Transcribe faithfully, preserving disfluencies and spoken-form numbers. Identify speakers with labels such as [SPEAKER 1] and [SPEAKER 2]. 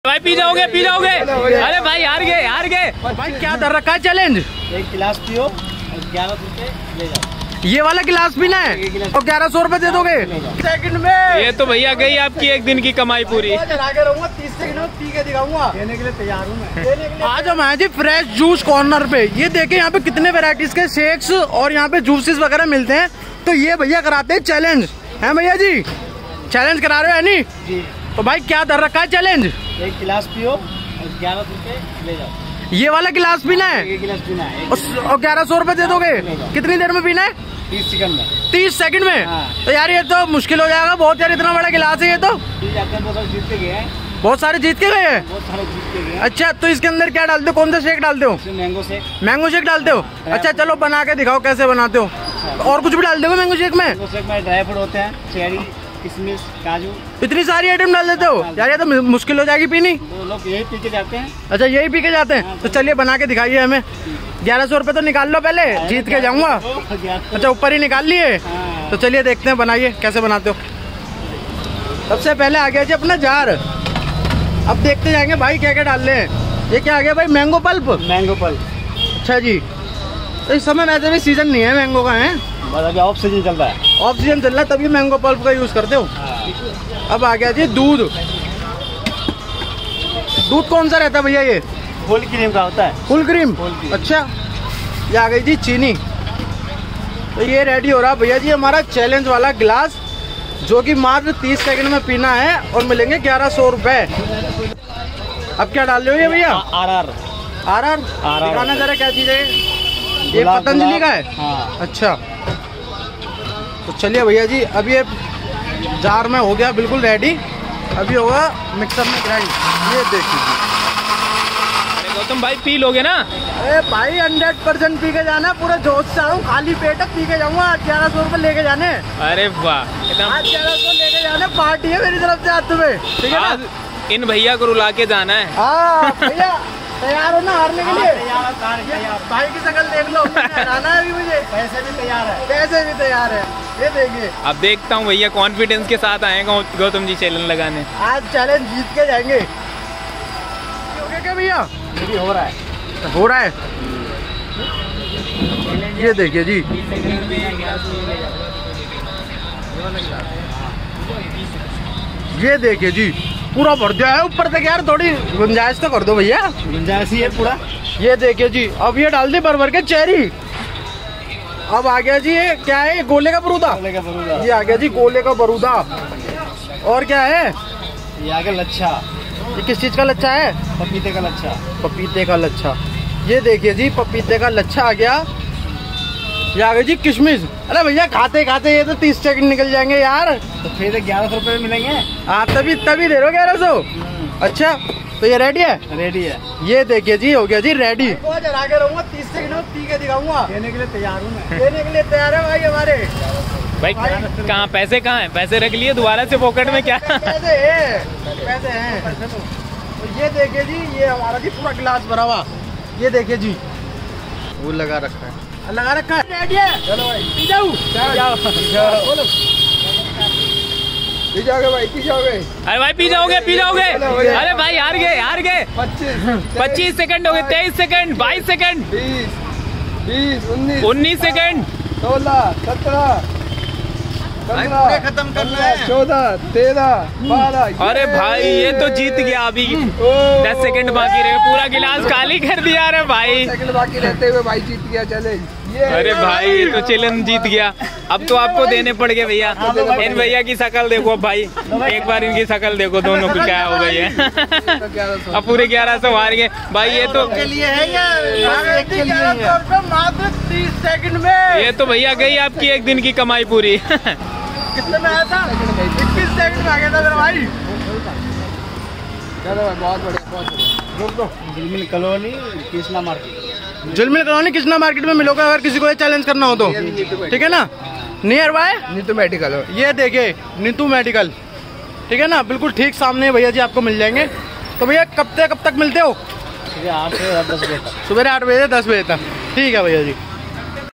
[SPEAKER 1] भाई पी जाओगे पी जाओगे। अरे भाई हार गए हार गए।
[SPEAKER 2] भाई क्या कर रखा है चैलेंज?
[SPEAKER 3] एक गिलास पियो ग्यारह रुपए ले जाओ।
[SPEAKER 2] ये वाला गिलास पीना है और ग्यारह सौ रुपए दे दोगे सेकंड में।
[SPEAKER 1] ये तो भैया गई आपकी एक दिन की कमाई पूरी।
[SPEAKER 2] रहूंगा तीस सेकंड में पी के दिखाऊंगा।
[SPEAKER 3] देने के लिए तैयार हूँ मैं।
[SPEAKER 2] आज हम आए जी फ्रेश जूस कॉर्नर पे। ये देखे यहाँ पे कितने वेराइटीज के शेक्स और यहाँ पे जूसेस वगैरह मिलते हैं। तो ये भैया कराते हैं चैलेंज, है भैया जी? चैलेंज करा रहे हो है नी?
[SPEAKER 3] जी।
[SPEAKER 2] तो भाई क्या कर रखा है चैलेंज?
[SPEAKER 3] एक गिलास पियो ग्यारह रुपए ले जाओ।
[SPEAKER 2] ये वाला गिलास पीना है
[SPEAKER 3] एक गिलास पीना है
[SPEAKER 2] और ग्यारह सौ रुपए दे दोगे। कितनी देर में पीना है?
[SPEAKER 3] तीस सेकंड में।
[SPEAKER 2] तीस सेकंड में?
[SPEAKER 3] हाँ।
[SPEAKER 2] तो यार ये तो मुश्किल हो जाएगा बहुत यार, इतना बड़ा गिलास है ये तो।
[SPEAKER 3] जीत के गए हैं,
[SPEAKER 2] बहुत सारे जीत के गए हैं।
[SPEAKER 3] बहुत सारे जीत के गए।
[SPEAKER 2] अच्छा तो इसके अंदर क्या डालते हो? कौन सा शेक डालते हो?
[SPEAKER 3] Mango shake.
[SPEAKER 2] मैंगो शेक डालते हो? अच्छा चलो बना के दिखाओ कैसे बनाते हो। और कुछ भी डाल दोगे मैंगो शेक में?
[SPEAKER 3] मैंगो शेक में ड्राई फ्रूट होते हैं, चेरी, किशमिश, काजू।
[SPEAKER 2] इतनी सारी आइटम डाल देते हो यार, ये तो मुश्किल हो जाएगी पीनी।
[SPEAKER 3] तो लोग यही पी के जाते हैं।
[SPEAKER 2] अच्छा यही पी के जाते हैं। तो चलिए बना के दिखाइए हमें। ग्यारह सौ रुपए तो निकाल लो पहले, जीत के जाऊंगा। अच्छा ऊपर ही निकाल लिए। तो चलिए देखते हैं, बनाइए कैसे बनाते हो। सबसे पहले आ गया जी अपना जार। अब देखते जाएंगे भाई क्या क्या डाल रहे हैं। ये क्या आ गया भाई? Mango pulp.
[SPEAKER 3] Mango pulp.
[SPEAKER 2] अच्छा जी। तो इस समय वैसे भी सीजन नहीं है मैंगो का, है
[SPEAKER 3] बस अभी ऑफ सीजन चल रहा है।
[SPEAKER 2] ऑफ सीजन चल रहा है तभी मैंगो पल्प का यूज करते हो। अब आ गया जी दूध। दूध कौन सा रहता है भैया ये?
[SPEAKER 3] फुल क्रीम का होता है।
[SPEAKER 2] Full cream. अच्छा ये आ गई जी चीनी। तो ये रेडी हो रहा भैया जी हमारा चैलेंज वाला गिलास, जो कि मात्र तीस सेकंड में पीना है और मिलेंगे ग्यारह सौ रुपए। अब क्या डाल रहे हो ये भैया?
[SPEAKER 3] आर आर
[SPEAKER 2] आर आर दिखाना जरा क्या चीज है ये? पतंजलि का है।
[SPEAKER 3] हाँ।
[SPEAKER 2] अच्छा तो चलिए भैया जी अब ये जार में हो गया बिल्कुल रेडी। अभी होगा मिक्सर में ग्राइंड। ये देखिए
[SPEAKER 1] गौतम भाई पी लोगे ना?
[SPEAKER 2] अरे भाई हंड्रेड परसेंट पी के जाना, पूरा जोश से आऊँ, खाली पेट पी के जाऊंगा। ग्यारह सौ रुपए लेके जाने।
[SPEAKER 1] अरे वाह इतना
[SPEAKER 2] आज ग्यारह सौ लेके जाने, पार्टी है मेरी तरफ से आज तुम्हें, ठीक है ना?
[SPEAKER 1] आज इन भैया को रुला के जाना है।
[SPEAKER 2] हाँ भैया तैयार हो ना हारने के लिए?
[SPEAKER 3] तैयार।
[SPEAKER 2] भाई की शक्ल देख लो, हराना है अभी मुझे।
[SPEAKER 3] पैसे भी तैयार है।
[SPEAKER 2] पैसे भी तैयार है, ये देखिए।
[SPEAKER 1] अब देखता हूँ भैया कॉन्फिडेंस के साथ आएगा गौतम जी चैलेंज लगाने।
[SPEAKER 2] आज चैलेंज जीत के जाएंगे। हो गया क्या भैया?
[SPEAKER 3] हो रहा है
[SPEAKER 2] हो रहा है। ये देखिए जी। ये देखिए जी पूरा भर दिया है ऊपर तक यार, थोड़ी गुंजाइश तो कर दो भैया।
[SPEAKER 3] गुंजाइश ही है पूरा।
[SPEAKER 2] ये देखिए जी अब ये डाल दी भर भर के चेरी। अब आ गया जी ये क्या है? गोले का बरूदा।
[SPEAKER 3] गोले का बरूदा।
[SPEAKER 2] ये आ गया जी गोले का बरूदा। और क्या है?
[SPEAKER 3] ये आ गया लच्छा।
[SPEAKER 2] ये किस चीज का लच्छा है?
[SPEAKER 3] पपीते का लच्छा।
[SPEAKER 2] पपीते का लच्छा। ये देखिए जी पपीते का लच्छा आ गया। ये आ गई जी किशमिश। अरे भैया खाते खाते ये तो तीस सेकंड निकल जाएंगे यार।
[SPEAKER 3] तो फिर ग्यारह सौ रुपए मिलेंगे।
[SPEAKER 2] हाँ तभी तभी दे रहे हो ग्यारह सौ। अच्छा तो ये रेडी है?
[SPEAKER 3] रेडी है।
[SPEAKER 2] ये देखिए जी हो गया जी रेडी। आगे रहूंगा तीस सेकंड में पी के दिखाऊंगा।
[SPEAKER 3] देने के लिए तैयार हूँ मैं।
[SPEAKER 2] देने के लिए तैयार है भाई हमारे।
[SPEAKER 1] भाई कहाँ पैसे कहाँ हैं? पैसे रख लिए दोबारा से पॉकेट में क्या?
[SPEAKER 2] पैसे है, पैसे हैं। तो ये देखिए जी ये हमारा जी पूरा गिलास भरा हुआ। ये देखिए जी वो लगा रखा है, लगा रखा है। रेडी है? चलो भाई पी जाओ। बोलो पी जाओगे भाई, पी जाओगे।
[SPEAKER 1] अरे भाई पी जाओगे पी जाओगे। अरे भाई हार गए हार गए।
[SPEAKER 3] पच्चीस
[SPEAKER 1] पच्चीस सेकंड हो गए, तेईस सेकंड, बाईस सेकंड,
[SPEAKER 3] बीस बीस उन्नीस
[SPEAKER 1] उन्नीस सेकंड,
[SPEAKER 3] सोलह सत्रह
[SPEAKER 2] पूरे खत्म करना है।
[SPEAKER 3] चौदह तेरह बारह।
[SPEAKER 1] अरे भाई ये तो जीत गया। अभी दस सेकंड बाकी रहे, पूरा गिलास खाली कर दिया। अरे भाई
[SPEAKER 3] सेकंड बाकी रहते हुए भाई जीत गया चैलेंज।
[SPEAKER 1] अरे भाई ये तो चैलेंज जीत गया। अब तो आपको देने पड़ गए भैया। इन भैया की शक्ल देखो अब भाई, एक बार इनकी शक्ल देखो, दोनों को क्या हो गई है। अब पूरे ग्यारह सौ हार गए भाई। ये तो
[SPEAKER 2] के लिए है या मात्र तीस सेकंड में?
[SPEAKER 1] ये तो भैया गई आपकी एक दिन की कमाई पूरी।
[SPEAKER 2] कितने में आया था? इक्कीस सेकंड में आ गया था मेरा भाई।
[SPEAKER 3] चलो भाई बहुत बढ़िया बहुत बढ़िया। रुक दो। Jhilmil colony Krishna market.
[SPEAKER 2] Jhilmil colony Krishna market में मिलोगे अगर किसी को ये चैलेंज करना हो तो, ठीक है ना? Nearby
[SPEAKER 3] Neetu medical.
[SPEAKER 2] ये देखिए नीतू मेडिकल, ठीक है ना? बिल्कुल ठीक सामने भैया जी आपको मिल जाएंगे। तो भैया कब तक कब तक मिलते हो?
[SPEAKER 3] आठ से दस बजे तक।
[SPEAKER 2] सुबह आठ बजे से दस बजे तक। ठीक है भैया जी।